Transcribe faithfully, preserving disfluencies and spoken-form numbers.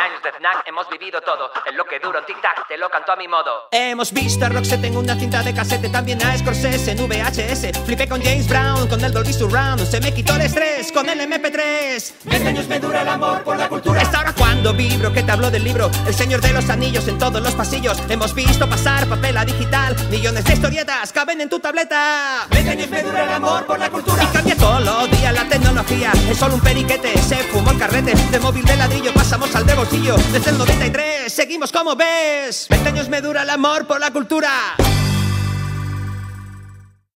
años de FNAC hemos vivido todo. En lo que dura un tic-tac, te lo canto a mi modo. Hemos visto a Roxette en una cinta de casete, también a Scorsese en V H S. Flipé con James Brown, con el Dolby Surround. Se me quitó el estrés con el M P tres. Veinte años me dura el amor por la cultura. Esta hora cuando vibro que te hablo del libro El Señor de los Anillos en todos los pasillos. Hemos visto pasar papel a digital. Millones de historietas caben en tu tableta. Veinte años me dura el amor por la cultura. Y cambia todos los días la tecnología. Es solo un periquete, se fumó el carrete. De móvil de ladrillo pasamos al de bolsillo. Desde el noventa y tres seguimos como ves. Veinte años me dura el amor por la cultura.